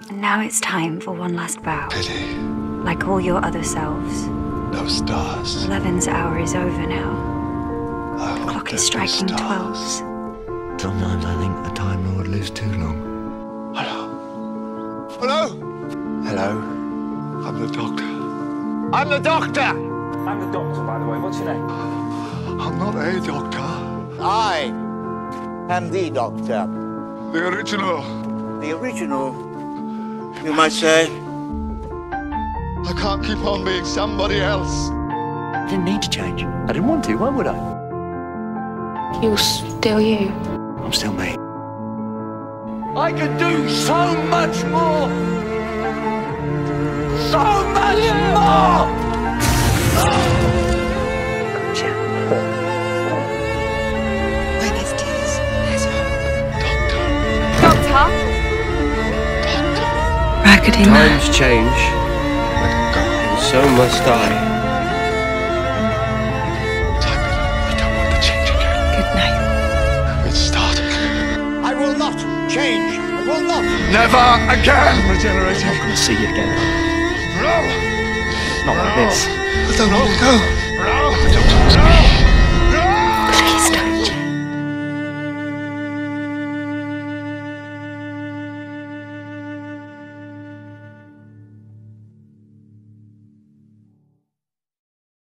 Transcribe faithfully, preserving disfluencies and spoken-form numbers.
And now it's time for one last bow. Pity. Like all your other selves. No stars. Eleven's hour is over now. I The clock is striking twelve. Sometimes I think the Time Lord lives too long. Hello. Hello. Hello. I'm the doctor. I'm the doctor! I'm the doctor, by the way. What's your name? I'm not a doctor. I am the doctor. The original. The original, you might say. I can't keep on being somebody else. I didn't need to change. I didn't want to. Why would I? You're still you. I'm still me. I could do so much more! So much more! Gotcha. Where there's tears, there's hope. Doctor. Doctor? Doctor. Raggedy man. Times change, and so must I. Time. I don't want to change again. Good night. It's starting. I will not change! I will not! Never again. I'm regenerating. I'll see you again. No. Not like this. I don't want to go. No!